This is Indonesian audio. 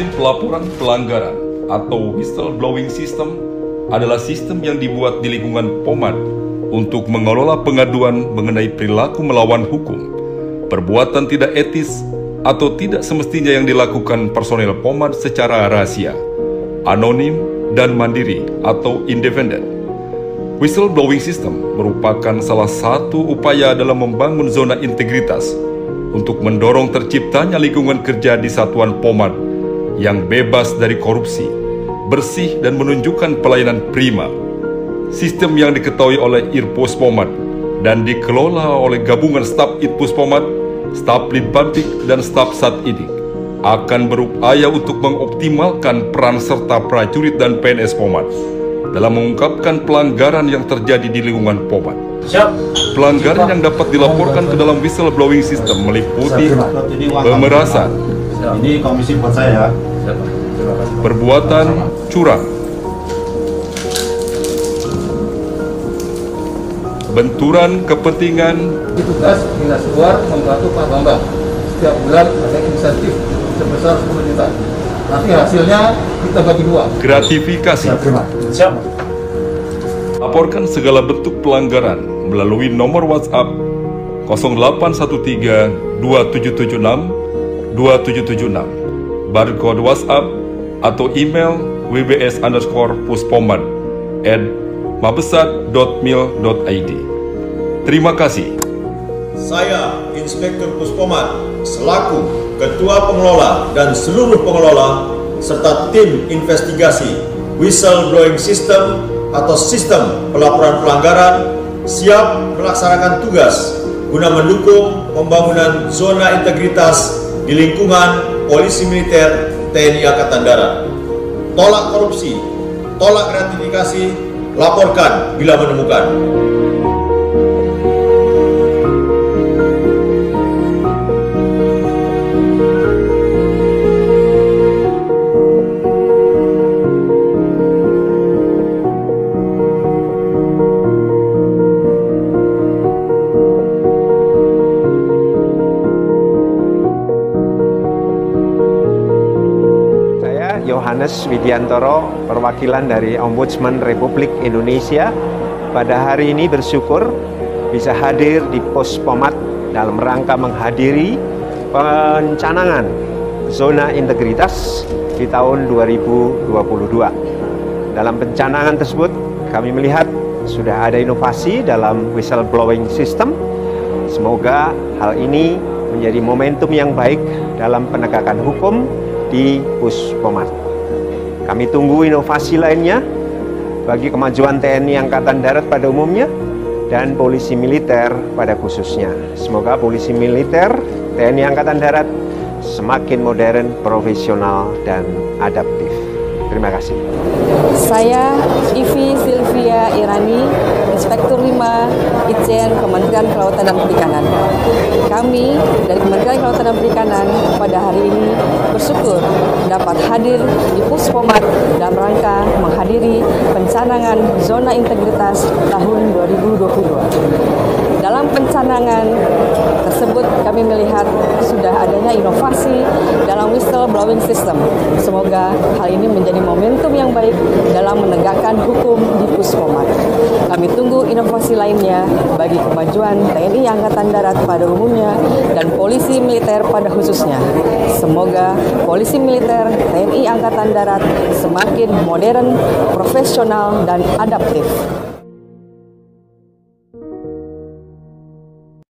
Sistem pelaporan pelanggaran atau whistleblowing system adalah sistem yang dibuat di lingkungan POMAD untuk mengelola pengaduan mengenai perilaku melawan hukum, perbuatan tidak etis, atau tidak semestinya yang dilakukan personel POMAD secara rahasia, anonim, dan mandiri atau independen. Whistleblowing system merupakan salah satu upaya dalam membangun zona integritas untuk mendorong terciptanya lingkungan kerja di satuan POMAD yang bebas dari korupsi, bersih dan menunjukkan pelayanan prima. Sistem yang diketahui oleh Irpos POMAD dan dikelola oleh gabungan staf Itpus POMAD, staf Litbangpik, dan staf Satidik akan berupaya untuk mengoptimalkan peran serta prajurit dan PNS POMAD dalam mengungkapkan pelanggaran yang terjadi di lingkungan POMAD. Pelanggaran yang dapat dilaporkan ke dalam whistleblowing system meliputi pemerasan, ini komisi buat saya, perbuatan curang, benturan kepentingan, tugas dinas luar membantu Pak Bambang. Setiap bulan ada insentif sebesar 10 juta. Nanti hasilnya kita bagi dua. gratifikasi. siap. Laporkan segala bentuk pelanggaran melalui nomor WhatsApp 0813 2776 2776, barcode WhatsApp atau email wbs_puspomad@mabesat.mil.id. Terima kasih. Saya, Inspektur Puspomad, selaku Ketua Pengelola dan seluruh pengelola, serta tim investigasi whistleblowing system atau sistem pelaporan pelanggaran, siap melaksanakan tugas guna mendukung pembangunan zona integritas di lingkungan Polisi Militer TNI Angkatan Darat. Tolak korupsi, tolak gratifikasi, laporkan bila menemukan. Yohanes Widiantoro, perwakilan dari Ombudsman Republik Indonesia, pada hari ini bersyukur bisa hadir di Pos POMAD dalam rangka menghadiri pencanangan zona integritas di tahun 2022. Dalam pencanangan tersebut, kami melihat sudah ada inovasi dalam whistleblowing system. Semoga hal ini menjadi momentum yang baik dalam penegakan hukum di Pus POMAD. Kami tunggu inovasi lainnya bagi kemajuan TNI Angkatan Darat pada umumnya dan Polisi Militer pada khususnya. Semoga Polisi Militer TNI Angkatan Darat semakin modern, profesional, dan adaptif. Terima kasih. Saya Ivi Silvia Irani, Inspektur 5 Itjen Kementerian Kelautan dan Perikanan. Kami dari Kementerian Kelautan dan Perikanan pada hari ini bersyukur dapat hadir di Pus POMAD dalam rangka menghadiri pencanangan zona integritas tahun 2022. Dalam pencanangan tersebut kami melihat sudah adanya inovasi dalam whistleblowing system. Semoga hal ini menjadi momentum yang baik dalam menegakkan hukum di Pus POMAD. Kami tunggu inovasi lainnya bagi kemajuan TNI Angkatan Darat pada umumnya dan Polisi Militer pada khususnya. Semoga Polisi Militer TNI Angkatan Darat semakin modern, profesional, dan adaptif.